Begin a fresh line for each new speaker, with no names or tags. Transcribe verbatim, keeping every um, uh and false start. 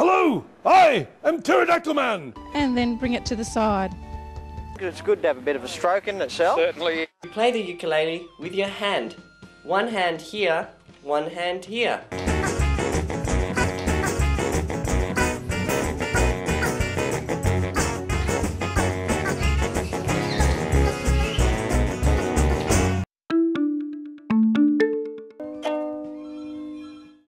Hello, I am Pterodactyl Man.
And then bring it to the side.
It's good to have a bit of a stroke in itself.
Certainly.
You play the ukulele with your hand. One hand here, one hand here.